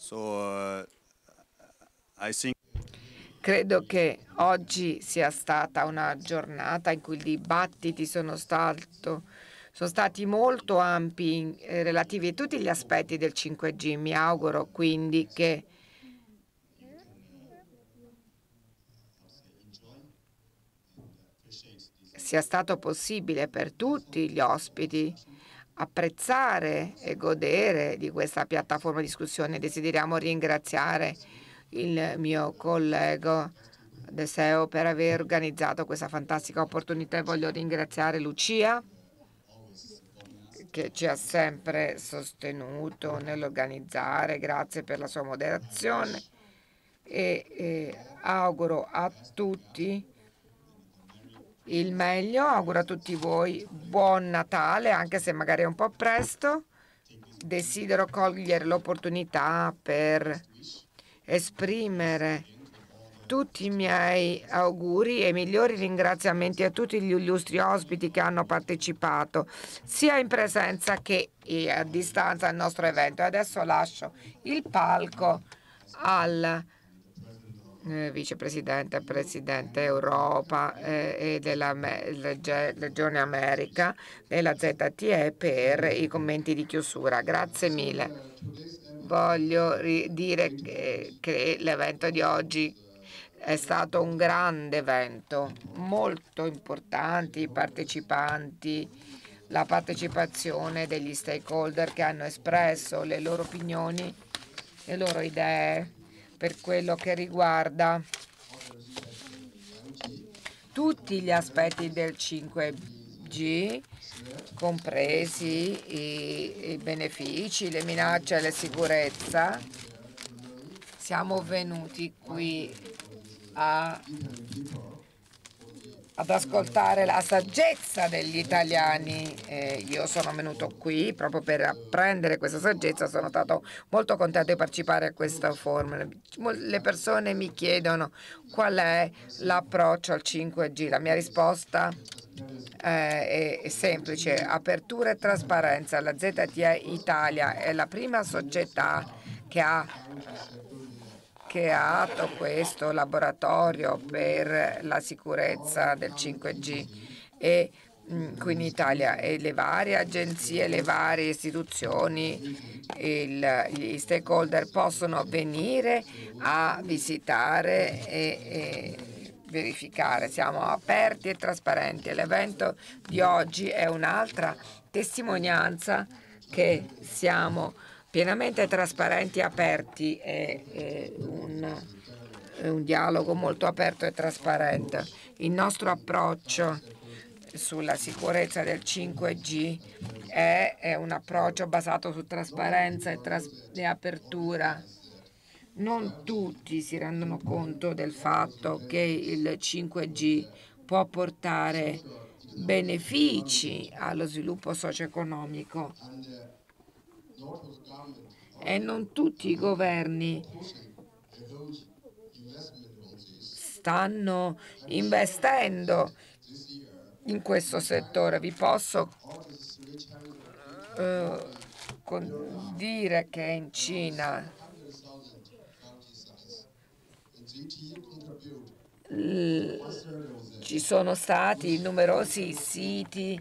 Credo che oggi sia stata una giornata in cui i dibattiti sono stati molto ampi, relativi a tutti gli aspetti del 5G. Mi auguro quindi che sia stato possibile per tutti gli ospiti apprezzare e godere di questa piattaforma di discussione. Desideriamo ringraziare il mio collega Deseo per aver organizzato questa fantastica opportunità e voglio ringraziare Lucia che ci ha sempre sostenuto nell'organizzare. Grazie per la sua moderazione e auguro a tutti il meglio, auguro a tutti voi buon Natale, anche se magari è un po' presto. Desidero cogliere l'opportunità per esprimere tutti i miei auguri e i migliori ringraziamenti a tutti gli illustri ospiti che hanno partecipato, sia in presenza che a distanza al nostro evento. Adesso lascio il palco al vicepresidente, presidente Europa e della Regione America della ZTE per i commenti di chiusura. Grazie mille. Voglio dire che l'evento di oggi è stato un grande evento, molto importante, i partecipanti, la partecipazione degli stakeholder che hanno espresso le loro opinioni, le loro idee per quello che riguarda tutti gli aspetti del 5G, compresi i benefici, le minacce e la sicurezza. Siamo venuti qui ad ascoltare la saggezza degli italiani. Io sono venuto qui proprio per apprendere questa saggezza, sono stato molto contento di partecipare a questo forum. Le persone mi chiedono qual è l'approccio al 5G. La mia risposta è semplice: apertura e trasparenza. La ZTE Italia è la prima società che ha creato questo laboratorio per la sicurezza del 5G e qui in Italia, e le varie agenzie, le varie istituzioni, gli stakeholder possono venire a visitare e verificare. Siamo aperti e trasparenti. L'evento di oggi è un'altra testimonianza che siamo pienamente trasparenti e aperti, è un dialogo molto aperto e trasparente. Il nostro approccio sulla sicurezza del 5G è un approccio basato su trasparenza e apertura. Non tutti si rendono conto del fatto che il 5G può portare benefici allo sviluppo socio-economico e non tutti i governi stanno investendo in questo settore. Vi posso dire che in Cina ci sono stati numerosi siti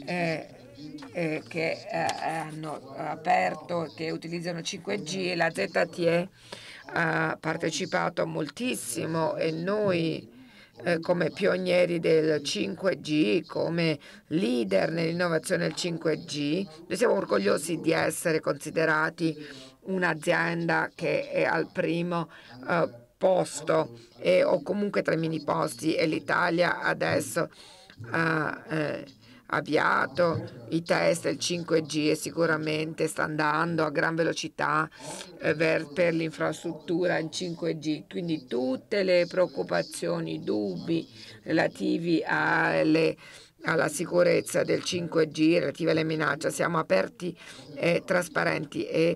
che hanno aperto, che utilizzano 5G, e la ZTE ha partecipato moltissimo e noi come pionieri del 5G, come leader nell'innovazione del 5G, noi siamo orgogliosi di essere considerati un'azienda che è al primo posto o comunque tra i mini posti, e l'Italia adesso ha avviato i test del 5G e sicuramente sta andando a gran velocità per l'infrastruttura in 5G. Quindi tutte le preoccupazioni, dubbi relativi alla sicurezza del 5G, relative alle minacce, siamo aperti e trasparenti e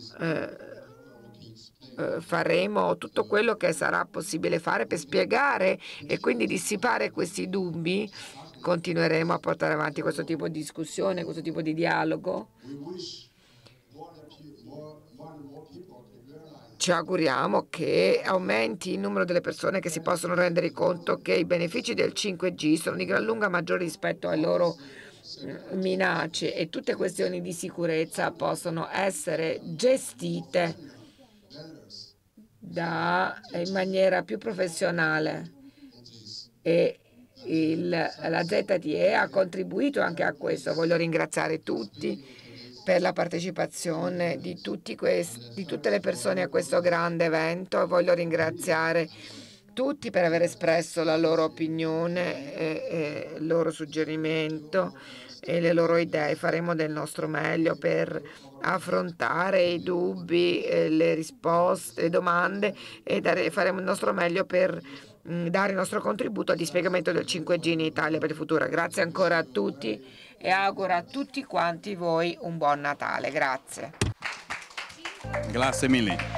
faremo tutto quello che sarà possibile fare per spiegare e quindi dissipare questi dubbi. Continueremo a portare avanti questo tipo di discussione, questo tipo di dialogo. ci auguriamo che aumenti il numero delle persone che si possono rendere conto che i benefici del 5G sono di gran lunga maggiori rispetto alle loro minacce, e tutte questioni di sicurezza possono essere gestite in maniera più professionale, e la ZTE ha contribuito anche a questo. Voglio ringraziare tutti per la partecipazione di tutte le persone a questo grande evento, e voglio ringraziare tutti per aver espresso la loro opinione, il loro suggerimento e le loro idee. Faremo del nostro meglio per affrontare i dubbi, le risposte, le domande, e faremo il nostro meglio per dare il nostro contributo al dispiegamento del 5G in Italia per il futuro. Grazie ancora a tutti e auguro a tutti quanti voi un buon Natale. Grazie. Grazie mille.